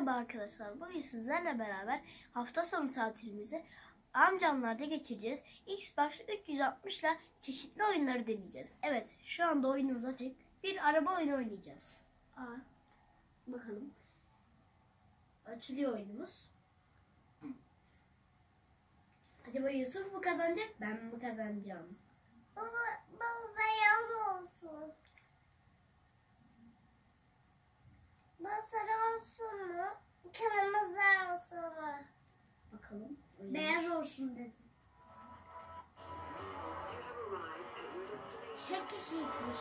Merhaba arkadaşlar. Bugün sizlerle beraber hafta sonu tatilimizi amcamlarda geçireceğiz. Xbox 360 ile çeşitli oyunları deneyeceğiz. Evet, şu anda oyunumuz açık. Bir araba oyunu oynayacağız. Bakalım. Açılıyor oyunumuz. Acaba Yusuf mu kazanacak, ben mi kazanacağım? Baba beyaz olsun. Ben sarı olsun mu? Kırmızı olsun mu? Bakalım. Beyaz olsun dedim. Tek kişiymiş.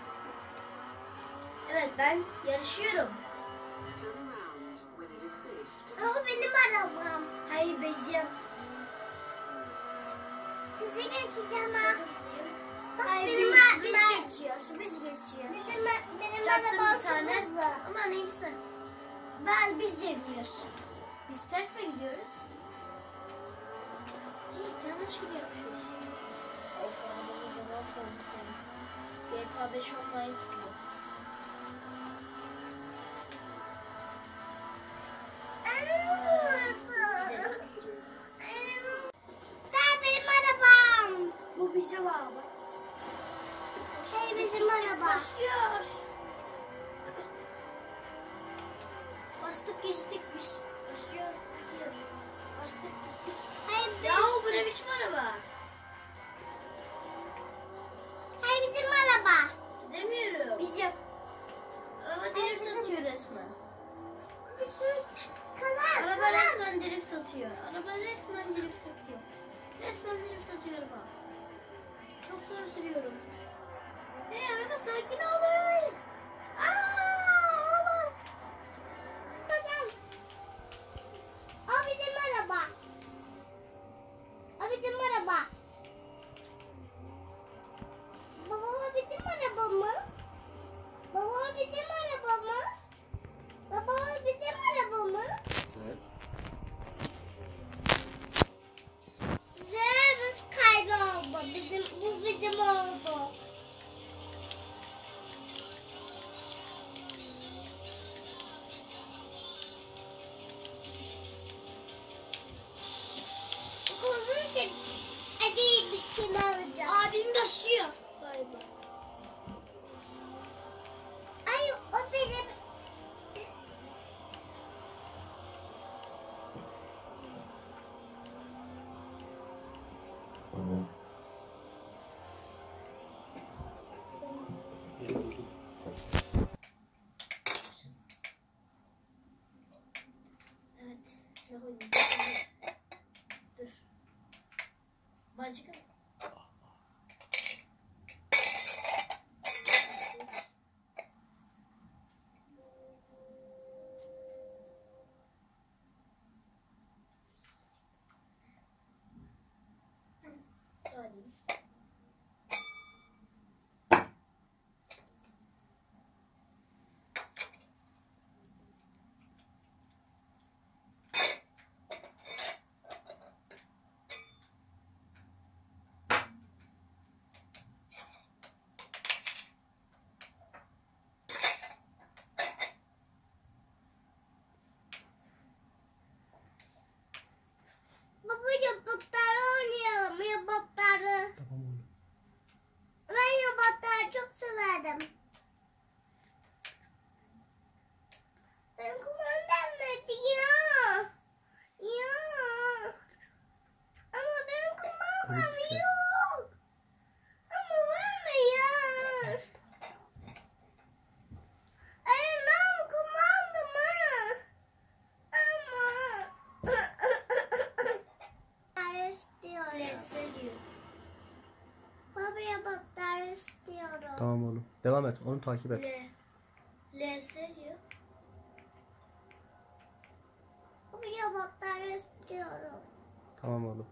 Evet, ben yarışıyorum. Ama benim arabam. Hayır, Becem. Sizi geçeceğim ha. Bak Hayır, benim biz geçiyoruz. Biz geçiyoruz. benim Çaktım arabam bir tane. kırmızı. Ama neyse. Biz yemiyoruz. Biz ters mi gidiyoruz? Yanlış gidiyormuşuz. Of, arabamızda nasıl olmuş? GTA 5 online çıkıyor. Benim arabam. Bu bizim araba. Bizim araba. Başlıyor. Bastık geçtik biz. Başlıyor. Gidiyor. Bastık gittik. Hayır, Yahu bu ne biçim araba? hayır bizim araba. Demiyorum. Biz yap. Araba drift atıyor resmen. Araba resmen drift atıyor. Araba resmen drift atıyor. Resmen drift atıyor araba. Çok zor sürüyorum. Hey araba, sakin ol. Olamaz. Hocam. O bizim araba. O bizim araba. Baba o bizim araba mı? Baba o bizim araba mı? Baba o bizim araba mı? Evet. Sizlerimiz kayboldu. Bu bizim oldu. Kuzun sen hadi bir kim alacağım? Abim taşıyor. Bay bay. Ay o benim. Evet, silah oynayacağız. Dur. Başka. Hadi. Baba robotları oynayalım. Robotları. Tamam oğlum. Ben robotları çok severim. Ben kumandam nerede ya? Ya. Ama benim kumandam yok. Ama vermiyor. Ben kumandamı. Ama. Ben istiyorum. Leseliyor. Baba robotları istiyorum. Tamam oğlum. Devam et. Onu takip et. Leseliyor. Baba robotları istiyorum. Tamam oğlum.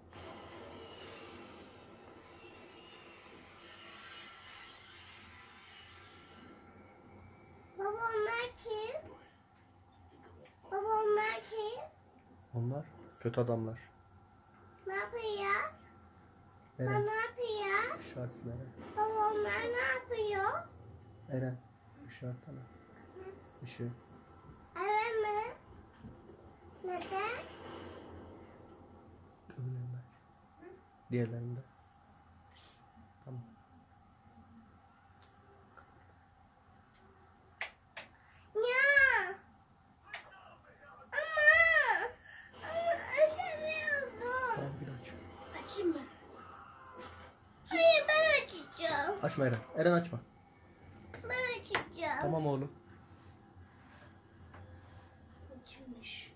Baba onlar kim? Baba onlar kim? Onlar kötü adamlar. Ne yapıyor? Baba Eren. ne yapıyor? İşaretine Eren. Baba onlar ne yapıyor? Eren. İşaretine. Işığı. Evet mi? Neden? Öbürlerinde. Diğerlerinde. Tamam. Ya. Ama özlemiyordum. Tamam bir aç. Açayım mı? Hayır ben açacağım. Açma Eren. Eren açma. Ben açacağım. Tamam oğlum. Açılmış.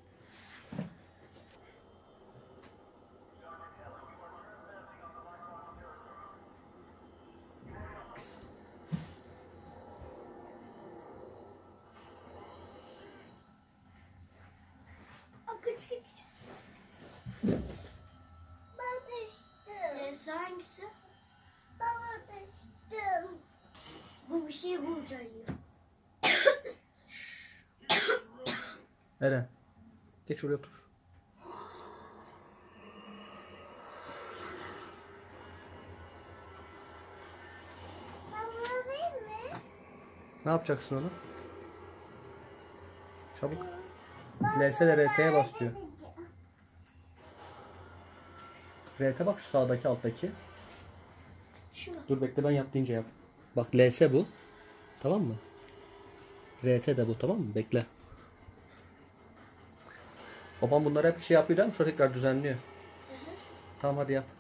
Kıç kıç. Ben düştüm. Hangisi? Baba düştüm. Bu bir şey bulacağım ya. Eren. Geç oraya otur. Baba değil mi? Ne yapacaksın onu? Çabuk. LS'de RT'ye bas diyor. RT bak şu sağdaki alttaki. Şu. Dur bekle ben yap deyince yap. Bak LS bu. Tamam mı? RT de bu, tamam mı? Bekle. Babam bunları hep bir şey yapıyor değil mi? Sonra tekrar düzenliyor. Tamam hadi yap.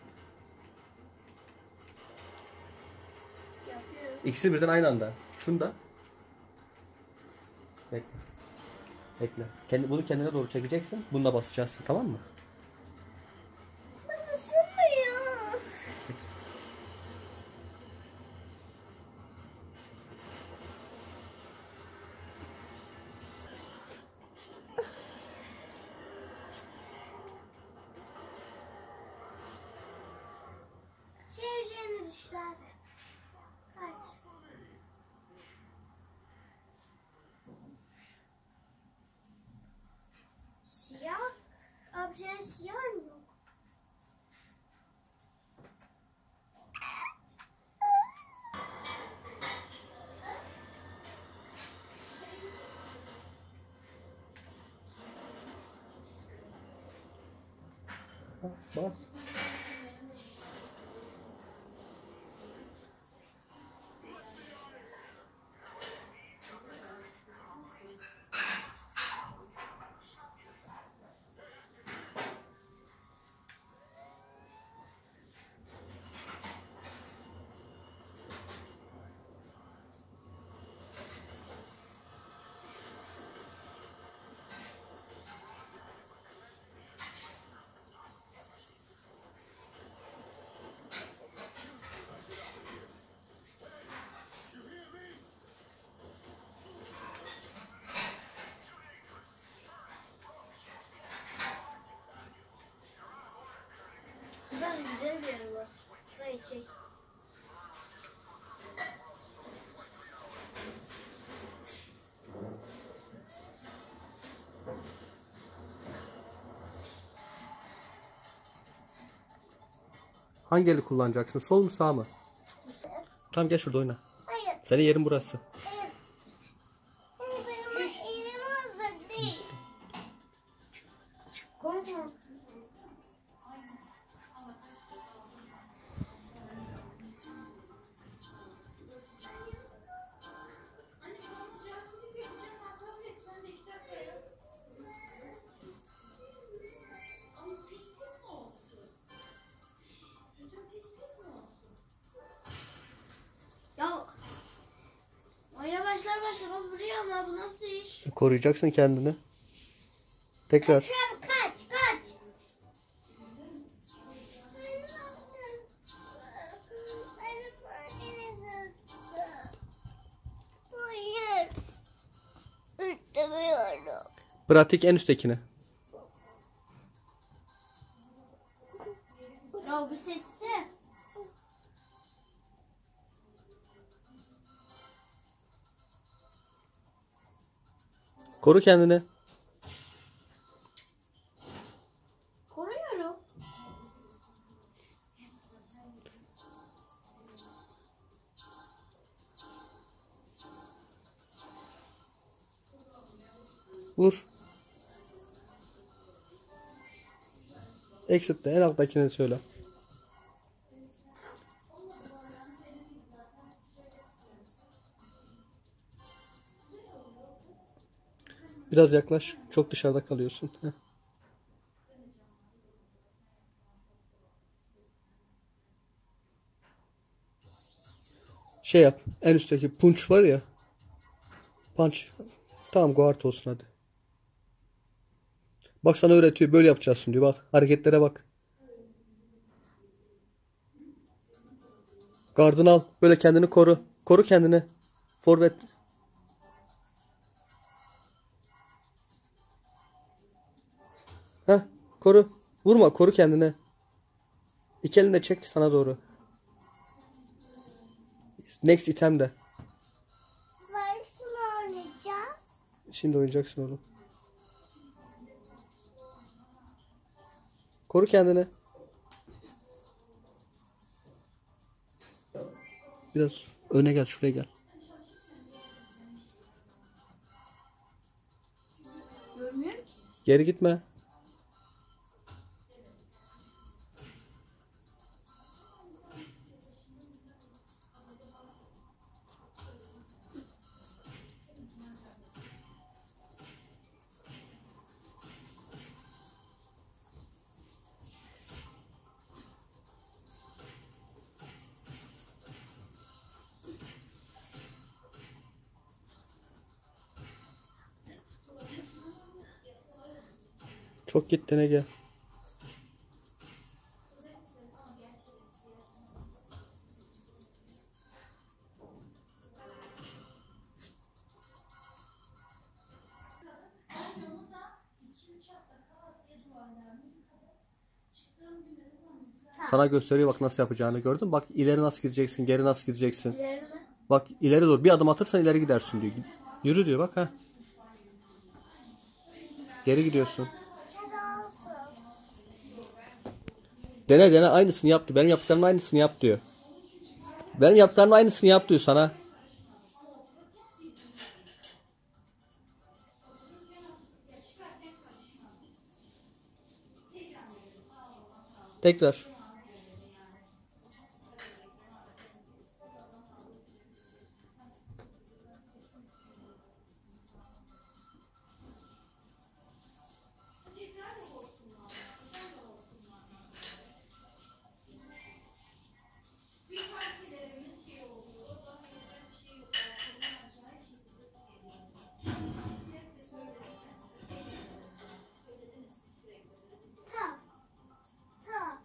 Yapıyorum. İkisi birden aynı anda. Şunu da. Bekle. Bekle. Bunu kendine doğru çekeceksin. Bunu da basacaksın, tamam mı? Baba ısınmıyor. Şey üzerine düşler. Aç. Siyah. Abi senin siyah mı yok? Bas. Güzel güzel bir yer var. Burayı çek. Hangi eli kullanacaksın? Sol mu sağ mı? Tamam gel şurada oyna. Hayır. Senin yerin burası. Hayır. Hayır benim elim hazır değil. Korkma. Ya oyuna başlamaz vuruyor ama bu nasıl iş? Koruyacaksın kendini. Tekrar. Çabuk kaç. Hayır. İstemiyorum. Pratik en üsttekine. Ya bu sesi. Koru kendini. Koruyorum. Vur. Exit de en alttakini söyle. Biraz yaklaş. Çok dışarıda kalıyorsun. Heh. Şey yap. En üstteki punch var ya. Punch. Tamam, guard olsun hadi. Bak sana öğretiyor. Böyle yapacaksın diyor. Bak hareketlere bak. Gardını al. Böyle kendini koru. Koru kendini. Forvet. Heh. Koru. Vurma. Koru kendini. İki elini de çek sana doğru. Next item de. Ben şunu oynayacağız. Şimdi oynayacaksın oğlum. Koru kendini. Biraz öne gel. Şuraya gel. Görmüyor ki. Geri gitme. Çok git dene gel. Sana gösteriyor bak nasıl yapacağını, gördün mü? Bak ileri nasıl gideceksin, geri nasıl gideceksin. İleri mi? Bak ileri doğru bir adım atırsan ileri gidersin diyor. Yürü diyor bak ha. Geri gidiyorsun. Dene dene aynısını yap diyor. Benim yaptıklarımın aynısını yap diyor. Benim yaptıklarımın aynısını yap diyor sana. Tekrar. Ta. Ta.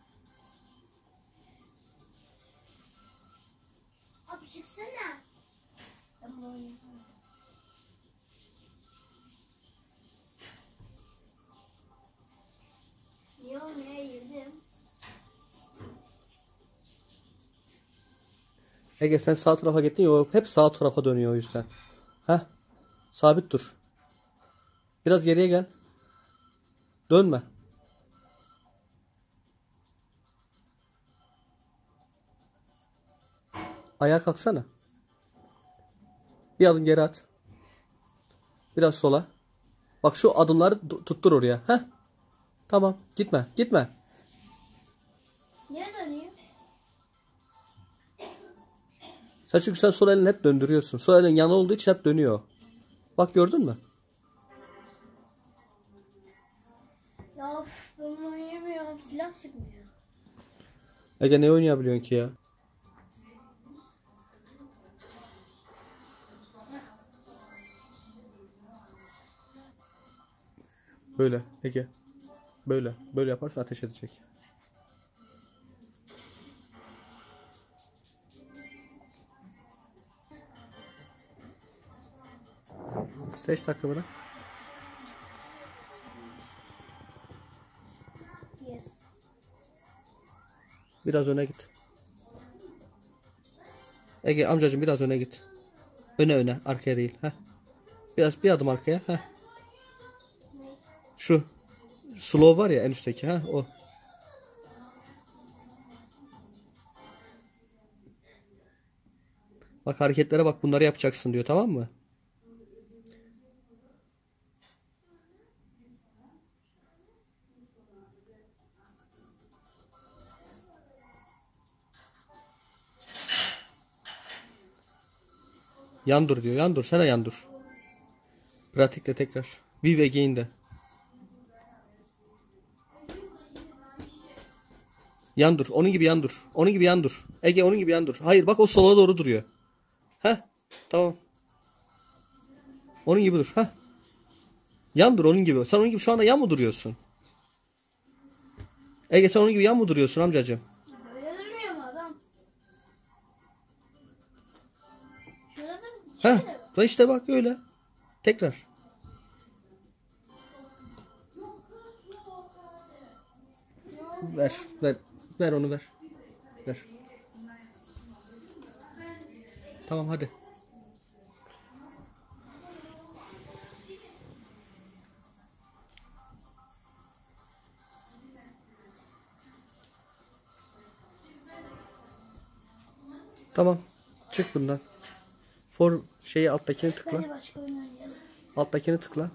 Abi çıksana. Tamam. Niye oynaya girdim? Ege sen sağ tarafa gittin ya, hep sağ tarafa dönüyor o yüzden. Heh. Sabit dur. Biraz geriye gel. Dönme. Ayağa kalksana. Bir adım geri at. Biraz sola. Bak şu adımları tuttur oraya. Heh. Tamam. Gitme. Gitme. Niye döneyim? Çünkü sen sol elini hep döndürüyorsun. Sol elin yanı olduğu için hep dönüyor. Bak gördün mü? Ya of, ben oynayamıyorum. Silah sıkmıyor. Ege ne oynayabiliyorsun ki ya? Böyle Ege. Böyle. Böyle yaparsan ateş edecek. Seç takımını. Yes. Biraz öne git. Ege amcacığım biraz öne git. Öne öne. Arkaya değil. Heh. Biraz bir adım arkaya. Heh. Şu. Slow var ya en üstteki. Ha o. Bak hareketlere bak, bunları yapacaksın diyor, tamam mı? Yan dur diyor. Yan dur. Sen de yan dur. Pratikle tekrar. Vive again de. Yan dur. Onun gibi yan dur. Onun gibi yan dur. Ege onun gibi yan dur. Hayır bak o sola doğru duruyor. Heh. Tamam. Onun gibi dur. Heh. Yan dur onun gibi. Sen onun gibi şu anda yan mı duruyorsun? Ege sen onun gibi yan mı duruyorsun amcacığım? Böyle durmuyor mu adam? Şöyle dur. Heh. Şöyle. Da işte bak öyle. Tekrar. Ver. Ver. Ver onu ver. Ver. Tamam hadi. Tamam. Çık bundan. For şeyi alttakini tıkla. Hadi başka oyun oynayalım. Alttakini tıkla.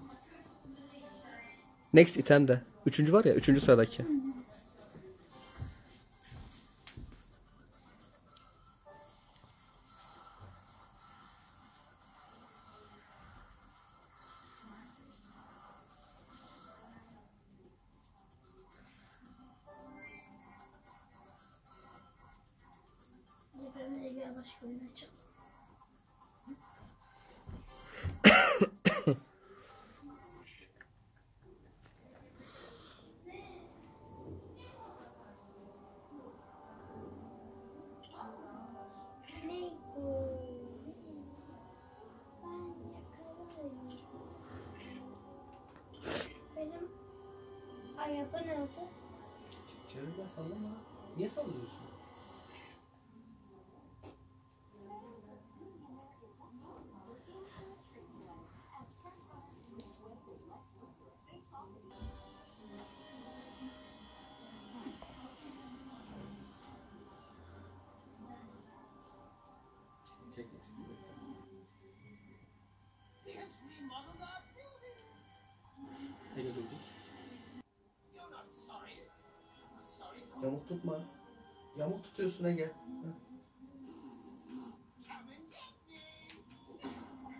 Next item'de. Üçüncü var ya. Üçüncü sıradaki. Ben de gel başka oyun açalım. Benim araba nerede? Çevirden sallama. Niye sallıyorsun? Yes, we modeled our buildings. Ege durdu. You're not sorry. I'm not sorry for Yamuk tutma. Yamuk tutuyorsun Ege. Heh. come and get me.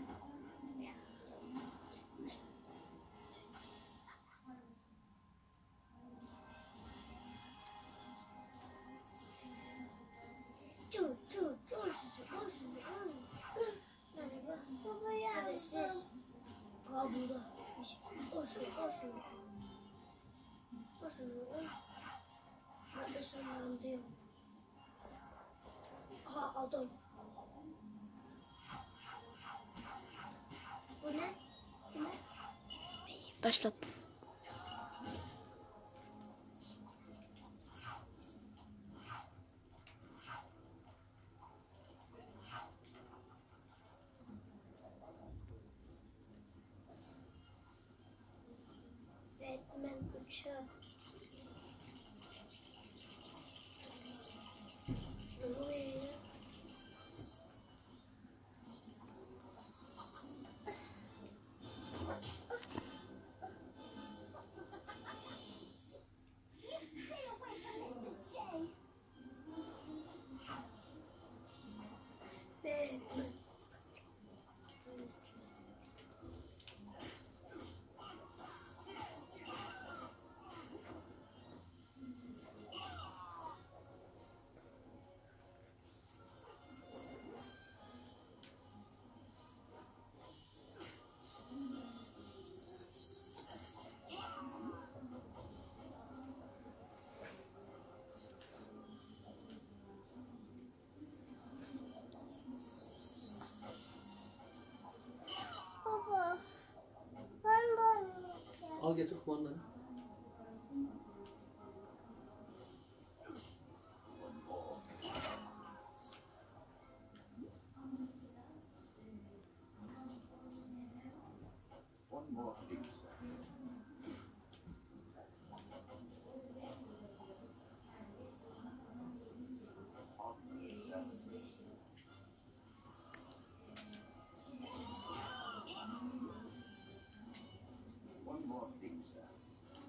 Baba ya. Neredesiniz? Aa burada. Koşun koşun. Koşun. Ben de sanırım. Aha adam. Bu ne? Bu ne? Başlattım. Batman uçağı. Ne oluyor ya? Stay away from Mr. J. Batman. Baba. Ben de oynayacağım. Al getir kumandanı. One more thing, sir. One more thing, sir.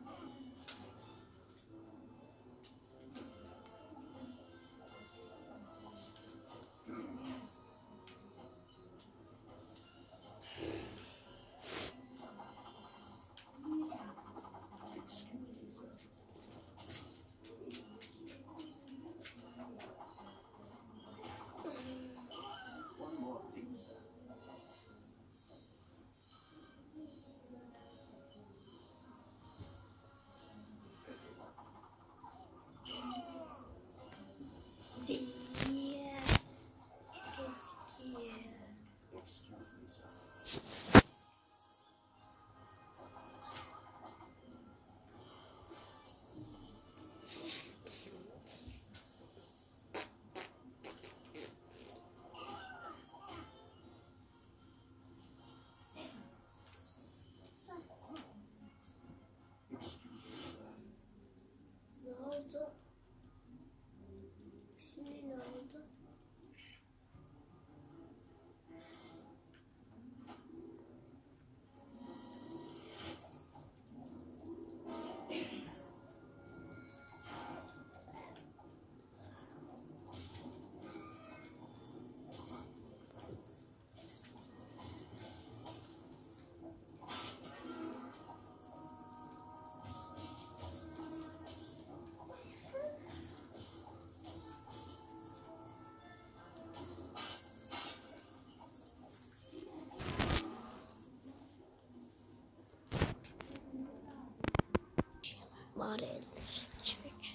Bari elini çek.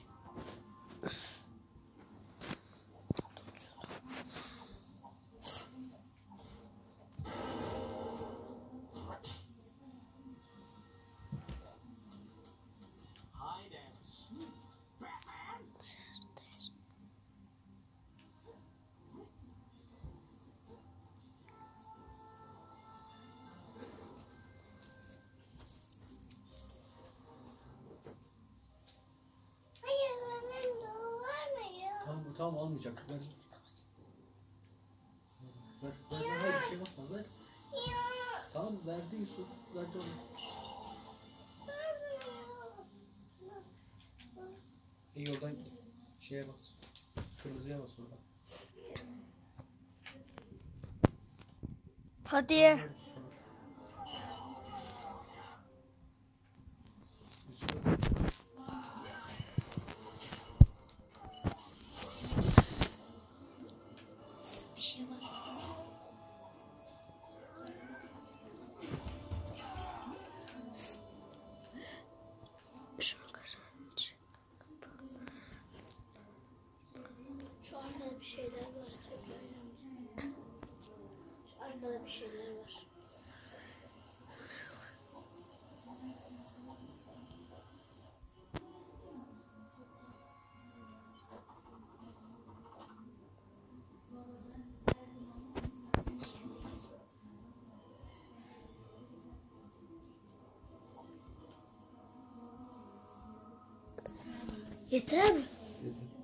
Hide and seek, Batman. Hayır benim doğurmuyor. Tamam tamam almayacak. Ver. Hayır bir şey bakma ver. Ya. Tamam verdi Yusuf. Verdi onu. İyi oradan şeye bas. Kırmızıya bas oradan. Hadi. Yusuf. Bir şey var. Şunu kazanacak. Şu arkada bir şeyler var. Şu arkada bir şeyler var. Yeter mi?